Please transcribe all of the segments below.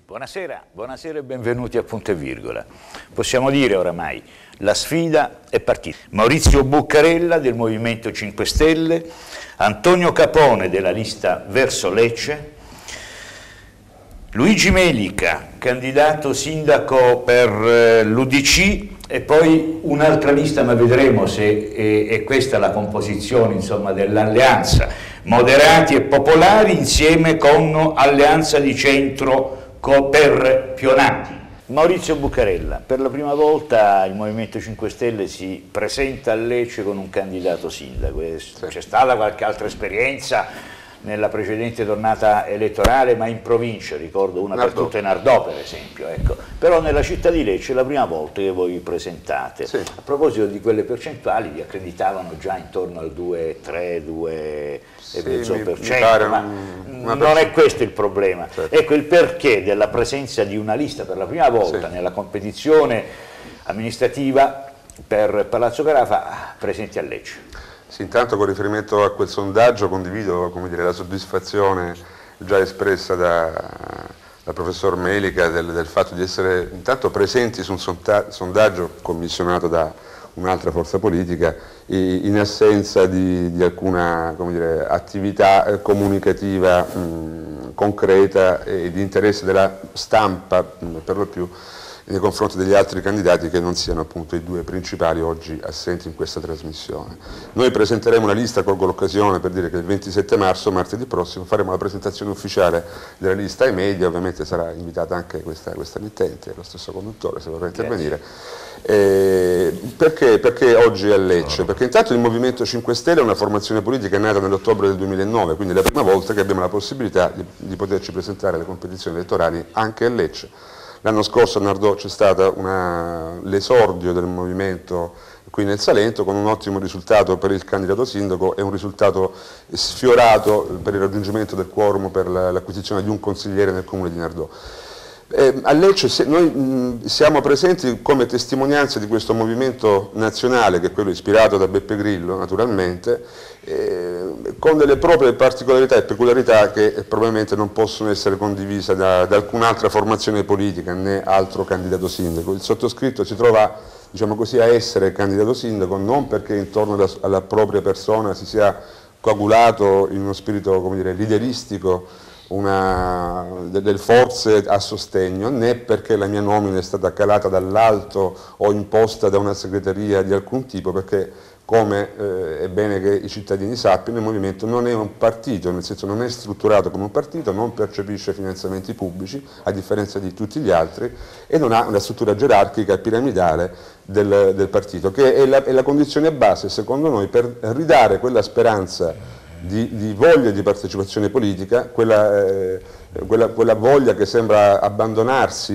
Buonasera, buonasera e benvenuti a Punto e Virgola. Possiamo dire oramai, la sfida è partita. Maurizio Buccarella del Movimento 5 Stelle, Antonio Capone della lista Verso Lecce, Luigi Melica, candidato sindaco per l'UDC, e poi un'altra lista, ma vedremo se è questa la composizione, insomma, dell'alleanza, moderati e popolari insieme con alleanza di centro per Pionati. Maurizio Buccarella, per la prima volta il Movimento 5 Stelle si presenta a Lecce con un candidato sindaco. C'è stata qualche altra esperienza nella precedente tornata elettorale, ma in provincia, ricordo una per tutte Nardò per esempio, ecco. Però nella città di Lecce è la prima volta che voi vi presentate. Sì. A proposito di quelle percentuali, vi accreditavano già intorno al 2, 3, 2,5%, ma non è questo il problema. Certo. Ecco il perché della presenza di una lista per la prima volta nella competizione amministrativa per Palazzo Carafa presenti a Lecce. Sì, intanto con riferimento a quel sondaggio condivido, come dire, la soddisfazione già espressa dal professor Melica del fatto di essere intanto presenti su un sondaggio commissionato da un'altra forza politica in assenza di alcuna, come dire, attività comunicativa concreta e di interesse della stampa per lo più nei confronti degli altri candidati che non siano appunto i due principali oggi assenti in questa trasmissione. Noi presenteremo una lista, colgo l'occasione per dire che il 27 marzo, martedì prossimo, faremo la presentazione ufficiale della lista ai media, ovviamente sarà invitata anche questa emittente, lo stesso conduttore se vorrà intervenire. Perché oggi a Lecce? Perché intanto il Movimento 5 Stelle è una formazione politica nata nell'ottobre del 2009, quindi è la prima volta che abbiamo la possibilità di poterci presentare alle competizioni elettorali anche a Lecce. L'anno scorso a Nardò c'è stato l'esordio del movimento qui nel Salento con un ottimo risultato per il candidato sindaco e un risultato sfiorato per il raggiungimento del quorum per l'acquisizione di un consigliere nel comune di Nardò. A Lecce noi siamo presenti come testimonianza di questo movimento nazionale, che è quello ispirato da Beppe Grillo naturalmente, con delle proprie particolarità e peculiarità che probabilmente non possono essere condivise da alcun'altra formazione politica né altro candidato sindaco. Il sottoscritto si trova, diciamo così, a essere candidato sindaco non perché intorno alla propria persona si sia coagulato in uno spirito, come dire, lideristico delle forze a sostegno, né perché la mia nomina è stata calata dall'alto o imposta da una segreteria di alcun tipo, perché come è bene che i cittadini sappiano, il Movimento non è un partito, nel senso non è strutturato come un partito, non percepisce finanziamenti pubblici, a differenza di tutti gli altri, e non ha una struttura gerarchica e piramidale del partito, che è la condizione base, secondo noi, per ridare quella speranza di voglia di partecipazione politica, quella voglia che sembra abbandonarsi,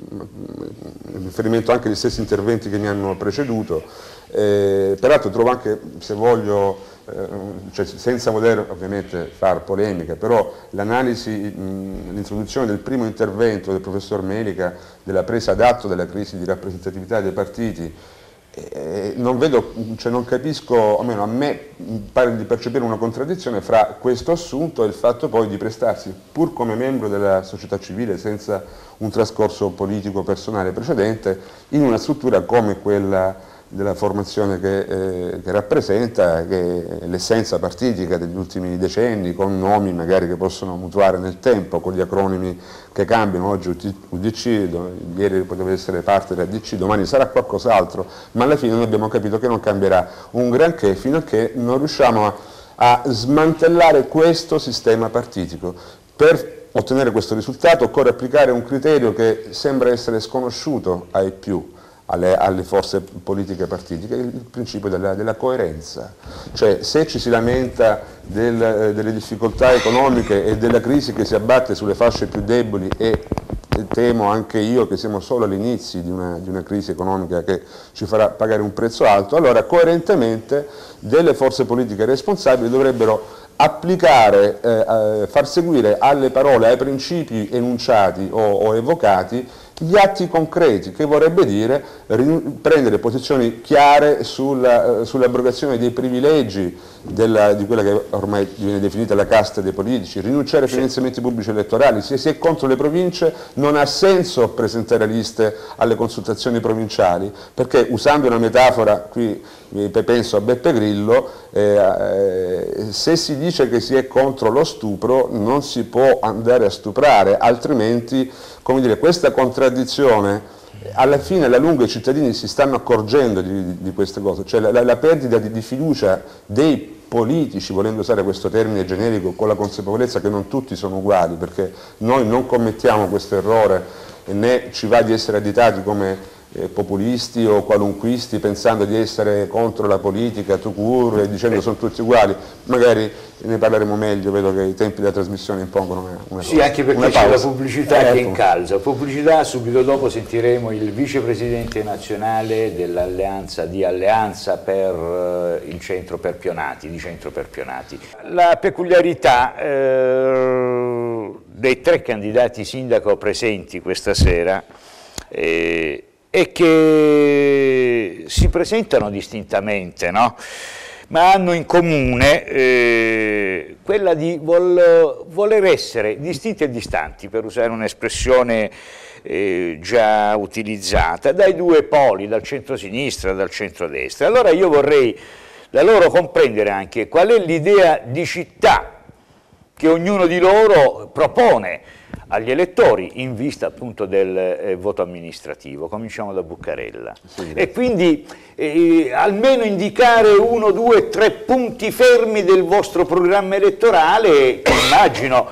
in riferimento anche agli stessi interventi che mi hanno preceduto. Peraltro trovo anche, se voglio, cioè senza voler ovviamente fare polemica, però l'analisi, l'introduzione del primo intervento del professor Melica, della presa d'atto della crisi di rappresentatività dei partiti, non vedo, cioè non capisco, o almeno a me pare di percepire una contraddizione fra questo assunto e il fatto poi di prestarsi, pur come membro della società civile, senza un trascorso politico personale precedente, in una struttura come quella della formazione che rappresenta, che è l'essenza partitica degli ultimi decenni, con nomi magari che possono mutuare nel tempo, con gli acronimi che cambiano, oggi UDC, ieri poteva essere parte dell'ADC, domani sarà qualcos'altro, ma alla fine noi abbiamo capito che non cambierà un granché fino a che non riusciamo a smantellare questo sistema partitico. Per ottenere questo risultato occorre applicare un criterio che sembra essere sconosciuto ai più, alle forze politiche partitiche, il principio della coerenza. Cioè, se ci si lamenta delle difficoltà economiche e della crisi che si abbatte sulle fasce più deboli, e temo anche io che siamo solo all'inizio di una crisi economica che ci farà pagare un prezzo alto, allora coerentemente delle forze politiche responsabili dovrebbero applicare, far seguire alle parole, ai principi enunciati o evocati, gli atti concreti, che vorrebbe dire prendere posizioni chiare sull'abrogazione dei privilegi di quella che ormai viene definita la casta dei politici, rinunciare ai finanziamenti pubblici elettorali. Se si è contro le province non ha senso presentare liste alle consultazioni provinciali, perché, usando una metafora, qui penso a Beppe Grillo, se si dice che si è contro lo stupro non si può andare a stuprare, altrimenti, come dire, questa contraddizione, alla fine, alla lunga, i cittadini si stanno accorgendo di queste cose, cioè la perdita di fiducia dei politici, volendo usare questo termine generico, con la consapevolezza che non tutti sono uguali, perché noi non commettiamo questo errore, né ci va di essere additati come populisti o qualunquisti pensando di essere contro la politica tout court e dicendo sono tutti uguali. Magari ne parleremo meglio, vedo che i tempi della trasmissione impongono una sì, anche perché c'è la pubblicità che incalza. Pubblicità, subito dopo sentiremo il vicepresidente nazionale dell'alleanza di Alleanza per il Centro per Pionati, di Centro per Pionati. La peculiarità dei 3 candidati sindaco presenti questa sera è che si presentano distintamente, no? Ma hanno in comune quella di voler essere distinti e distanti, per usare un'espressione già utilizzata, dai 2 poli, dal centro-sinistra e dal centro-destra. Allora io vorrei da loro comprendere anche qual è l'idea di città che ognuno di loro propone agli elettori in vista appunto del voto amministrativo. Cominciamo da Buccarella. Sì, e quindi almeno indicare 1, 2, 3 punti fermi del vostro programma elettorale, che immagino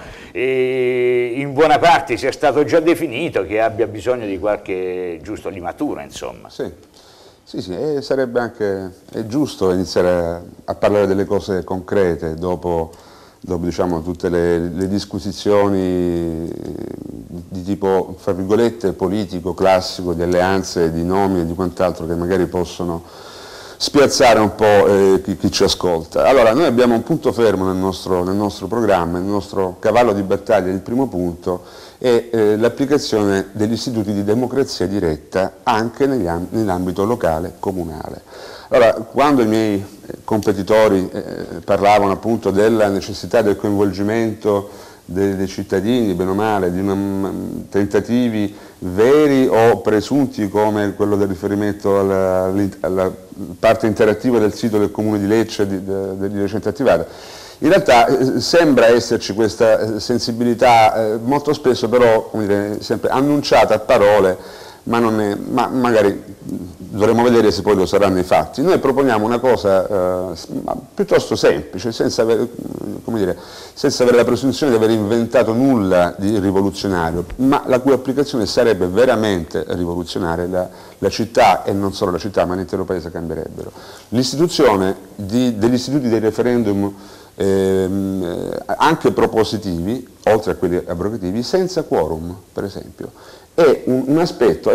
in buona parte sia stato già definito, che abbia bisogno di qualche giusto limatura, insomma. Sì. Sì, sarebbe anche giusto iniziare a parlare delle cose concrete dopo diciamo, tutte le disquisizioni di tipo, fra virgolette, politico, classico, di alleanze, di nomi e di quant'altro che magari possono spiazzare un po' chi ci ascolta. Allora, noi abbiamo un punto fermo nel nostro programma, il nostro cavallo di battaglia, il primo punto è l'applicazione degli istituti di democrazia diretta anche nell'ambito locale, comunale. Allora, quando i miei competitori parlavano appunto della necessità del coinvolgimento dei cittadini, bene o male, di tentativi veri o presunti come quello del riferimento alla parte interattiva del sito del Comune di Lecce di recente attivata, in realtà sembra esserci questa sensibilità molto spesso però, come dire, sempre annunciata a parole, ma magari dovremo vedere se poi lo saranno i fatti. Noi proponiamo una cosa piuttosto semplice, senza avere la presunzione di aver inventato nulla di rivoluzionario, ma la cui applicazione sarebbe veramente rivoluzionaria. La città, e non solo la città, ma l'intero paese cambierebbero. L'istituzione degli istituti dei referendum anche propositivi, oltre a quelli abrogativi, senza quorum, per esempio. È un aspetto, è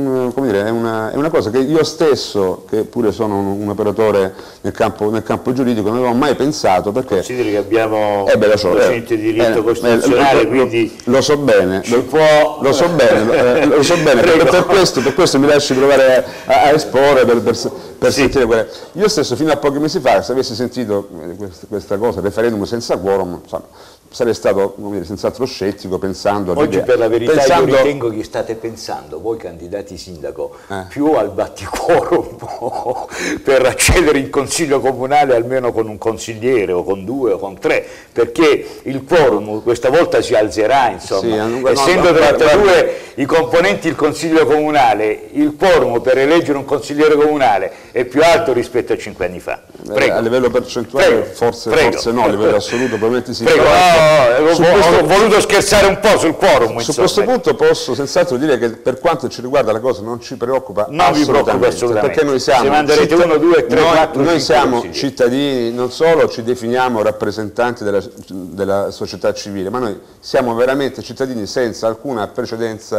una cosa che io stesso, che pure sono un operatore nel campo giuridico, non avevo mai pensato, perché... Consideri che abbiamo un docente di diritto costituzionale, quindi... Lo so bene, lo so bene, per questo mi lasci provare a esporre, per sentire quelle... Io stesso, fino a pochi mesi fa, se avessi sentito questa cosa, referendum senza quorum, insomma, sarei stato senz'altro scettico, pensando... Oggi per la verità io ritengo che state pensando, voi candidati sindaco, più al battiquorum per accedere in consiglio comunale almeno con un consigliere o con 2 o con 3, perché il quorum questa volta si alzerà, insomma. Sì, essendo 32 i componenti del consiglio comunale, il quorum per eleggere un consigliere comunale è più alto rispetto a 5 anni fa. Prego. A livello percentuale forse no, a livello assoluto probabilmente sì. Prego, ho voluto scherzare un po' sul quorum. Su questo punto posso senz'altro dire che per quanto ci riguarda la cosa non ci preoccupa assolutamente, perché noi siamo, se manderete 1, 2, 3, 4, noi siamo cittadini, non solo ci definiamo rappresentanti della società civile, ma noi siamo veramente cittadini senza alcuna precedenza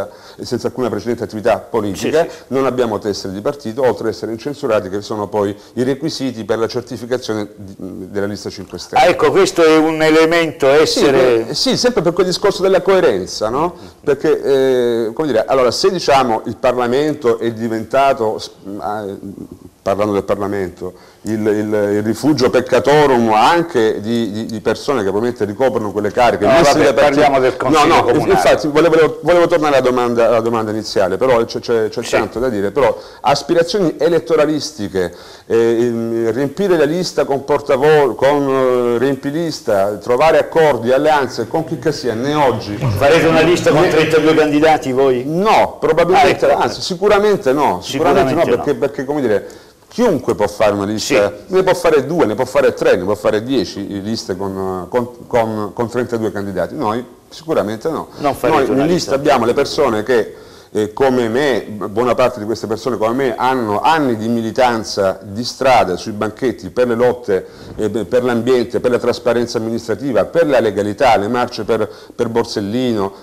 alcuna precedente attività politica, non abbiamo tessere di partito, oltre ad essere incensurati, che sono poi i requisiti per la certificazione della lista 5 Stelle. Ah, ecco, questo è un elemento essere... Sì, sempre per quel discorso della coerenza, no? Perché, come dire, allora, se diciamo il Parlamento è diventato, parlando del Parlamento, il rifugio peccatorum anche di persone che probabilmente ricoprono quelle cariche. No, vabbè, parliamo del Consiglio Comunale. Infatti volevo tornare alla domanda iniziale, però c'è tanto da dire, però aspirazioni elettoralistiche, riempire la lista con portavoce, con riempilista, trovare accordi, alleanze con chi che sia, né oggi. Farete una lista con 32 candidati voi? No, probabilmente, anzi sicuramente no, perché come dire, chiunque può fare una lista, ne può fare 2, ne può fare 3, ne può fare 10 liste con 32 candidati. Noi sicuramente no. Noi in lista abbiamo le persone che, come me, buona parte di queste persone come me, hanno anni di militanza di strada, sui banchetti, per le lotte, per l'ambiente, per la trasparenza amministrativa, per la legalità, le marce per Borsellino,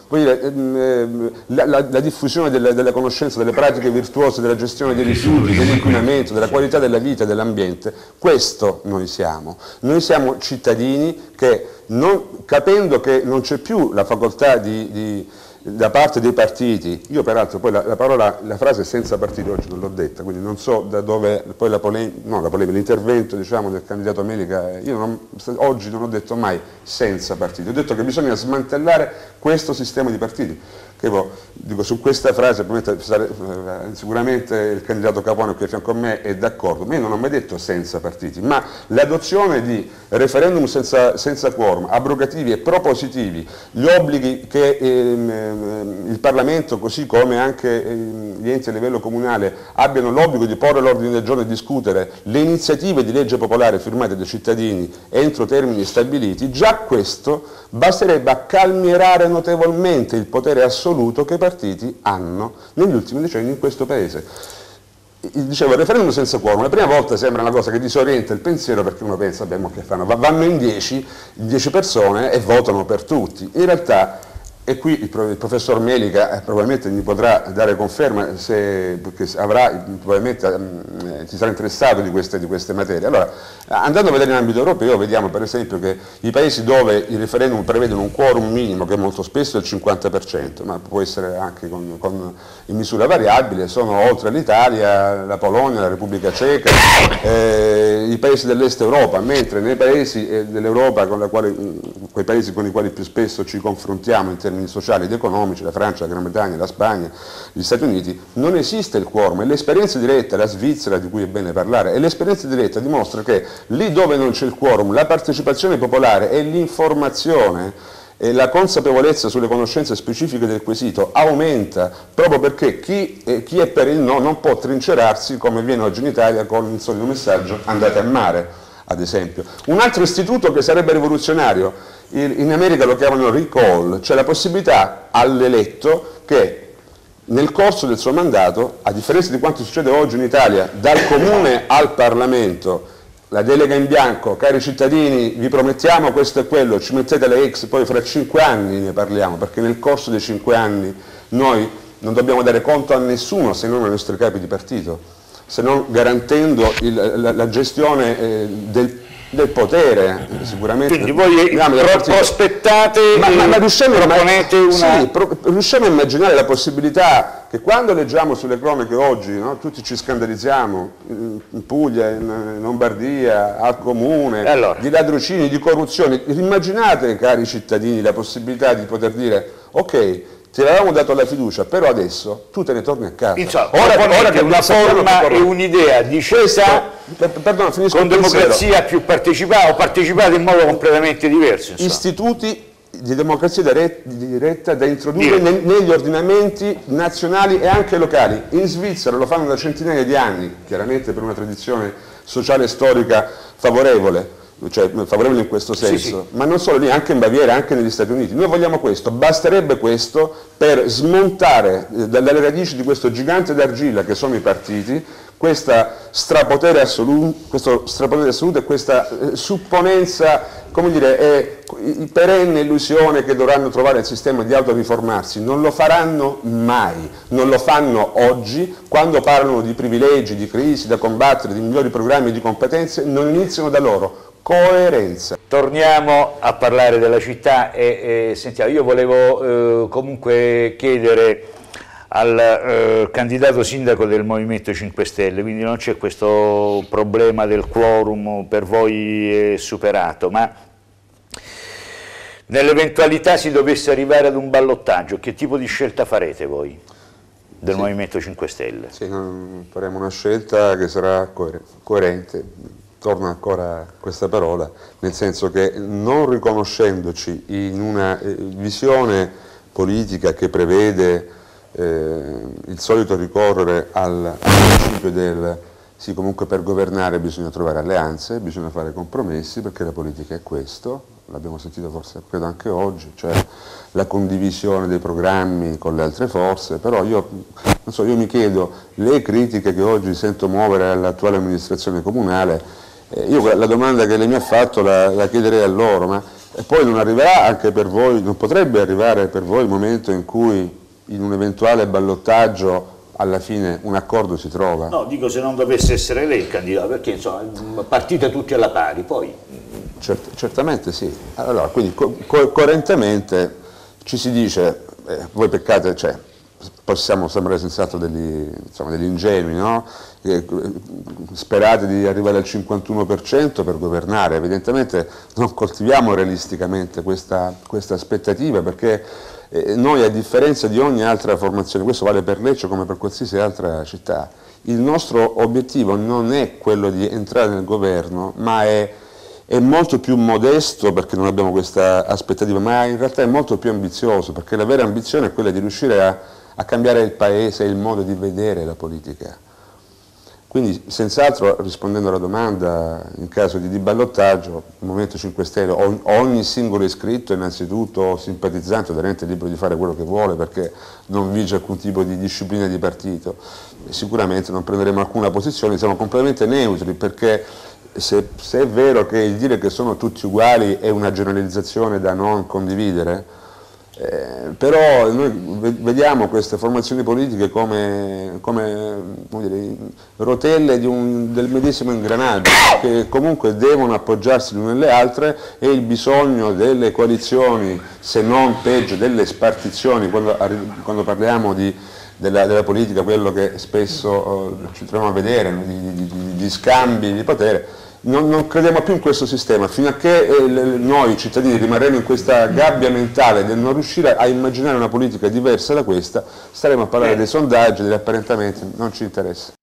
la diffusione della conoscenza, delle pratiche virtuose, della gestione dei rifiuti, dell'inquinamento, della qualità della vita e dell'ambiente. Questo noi siamo. Noi siamo cittadini che, capendo che non c'è più la facoltà da parte dei partiti, io peraltro poi la frase senza partiti oggi non l'ho detta, quindi non so da dove poi l'intervento diciamo del candidato Melica, oggi non ho detto mai senza partiti, ho detto che bisogna smantellare questo sistema di partiti. Che dico, su questa frase sicuramente il candidato Capuano qui a fianco a me è d'accordo, ma io non ho mai detto senza partiti, ma l'adozione di referendum senza quorum, abrogativi e propositivi, gli obblighi che il Parlamento, così come anche gli enti a livello comunale, abbiano l'obbligo di porre l'ordine del giorno e discutere le iniziative di legge popolare firmate dai cittadini entro termini stabiliti, già questo basterebbe a calmierare notevolmente il potere assoluto che i partiti hanno negli ultimi decenni in questo Paese. Dicevo, il referendum senza quorum, la prima volta sembra una cosa che disorienta il pensiero, perché uno pensa, beh, che fanno? Vanno in 10 persone e votano per tutti. In realtà, e qui il professor Melica probabilmente mi potrà dare conferma, perché probabilmente si sarà interessato di queste materie. Allora, andando a vedere in ambito europeo, vediamo per esempio che i paesi dove i referendum prevedono un quorum minimo, che molto spesso è il 50%, ma può essere anche in misura variabile, sono oltre l'Italia, la Polonia, la Repubblica Ceca, i paesi dell'Est Europa, mentre nei paesi dell'Europa, quei paesi con i quali più spesso ci confrontiamo in termini sociali ed economici, la Francia, la Gran Bretagna, la Spagna, gli Stati Uniti, non esiste il quorum, e l'esperienza diretta, la Svizzera di cui è bene parlare, e l'esperienza diretta dimostra che lì dove non c'è il quorum, la partecipazione popolare e l'informazione e la consapevolezza sulle conoscenze specifiche del quesito aumenta, proprio perché chi è per il no non può trincerarsi come avviene oggi in Italia con il solito messaggio andate a mare, ad esempio. Un altro istituto che sarebbe rivoluzionario, in America lo chiamano recall, cioè la possibilità all'eletto che nel corso del suo mandato, a differenza di quanto succede oggi in Italia, dal comune al Parlamento, la delega in bianco, cari cittadini, vi promettiamo questo e quello, ci mettete le X, poi fra 5 anni ne parliamo, perché nel corso dei 5 anni noi non dobbiamo dare conto a nessuno se non ai nostri capi di partito, se non garantendo la gestione del potere, sicuramente. Quindi voi prospettate ma riusciamo a immaginare la possibilità che quando leggiamo sulle cronache oggi, no, tutti ci scandalizziamo, in Puglia, in Lombardia, al comune, di ladrocini, di corruzione, immaginate, cari cittadini, la possibilità di poter dire ok, ti avevamo dato la fiducia, però adesso tu te ne torni a casa. Ora che una forma e un'idea di città con democrazia più partecipata o partecipata in modo completamente diverso. Istituti di democrazia diretta da introdurre negli ordinamenti nazionali e anche locali. In Svizzera lo fanno da centinaia di anni, chiaramente per una tradizione sociale e storica favorevole. cioè favorevoli in questo senso, sì. ma non solo lì, anche in Baviera, anche negli Stati Uniti. Noi vogliamo questo, basterebbe questo per smontare dalle radici di questo gigante d'argilla che sono i partiti questo strapotere assoluto e questa supponenza, come dire, perenne illusione che dovranno trovare il sistema di autoriformarsi. Non lo faranno mai, non lo fanno oggi. Quando parlano di privilegi, di crisi da combattere, di migliori programmi, di competenze, non iniziano da loro. Coerenza. Torniamo a parlare della città e sentiamo, io volevo comunque chiedere al candidato sindaco del Movimento 5 Stelle, quindi non c'è questo problema del quorum, per voi è superato, ma nell'eventualità si dovesse arrivare ad un ballottaggio, che tipo di scelta farete voi del Movimento 5 Stelle? Sì, faremo una scelta che sarà coerente. Torno ancora a questa parola, nel senso che non riconoscendoci in una visione politica che prevede il solito ricorrere al principio del sì, comunque per governare bisogna trovare alleanze, bisogna fare compromessi, perché la politica è questo, l'abbiamo sentito forse credo anche oggi, cioè la condivisione dei programmi con le altre forze, però io mi chiedo, le critiche che oggi sento muovere all'attuale amministrazione comunale, io la domanda che lei mi ha fatto la chiederei a loro, ma poi non arriverà anche per voi, non potrebbe arrivare per voi il momento in cui in un eventuale ballottaggio alla fine un accordo si trova? No, dico se non dovesse essere lei il candidato, perché insomma partite tutti alla pari, poi... Certamente sì, allora quindi coerentemente ci si dice, voi peccate, cioè possiamo sembrare senz'altro degli ingenui, no? Sperate di arrivare al 51% per governare, evidentemente non coltiviamo realisticamente questa aspettativa, perché noi, a differenza di ogni altra formazione, questo vale per Lecce come per qualsiasi altra città, il nostro obiettivo non è quello di entrare nel governo, ma è molto più modesto, perché non abbiamo questa aspettativa, ma in realtà è molto più ambizioso, perché la vera ambizione è quella di riuscire a cambiare il paese e il modo di vedere la politica. Quindi senz'altro, rispondendo alla domanda, in caso di ballottaggio, il Movimento 5 Stelle, ogni singolo iscritto è innanzitutto simpatizzante, veramente libero di fare quello che vuole, perché non vige alcun tipo di disciplina di partito. Sicuramente non prenderemo alcuna posizione, siamo completamente neutri, perché se è vero che il dire che sono tutti uguali è una generalizzazione da non condividere, però noi vediamo queste formazioni politiche come dire, rotelle del medesimo ingranaggio, che comunque devono appoggiarsi le une alle altre, e il bisogno delle coalizioni, se non peggio delle spartizioni, quando parliamo della politica, quello che spesso ci troviamo a vedere, di scambi di potere. Non crediamo più in questo sistema, fino a che noi cittadini rimarremo in questa gabbia mentale del non riuscire a immaginare una politica diversa da questa, staremo a parlare dei sondaggi, degli apparentamenti, non ci interessa.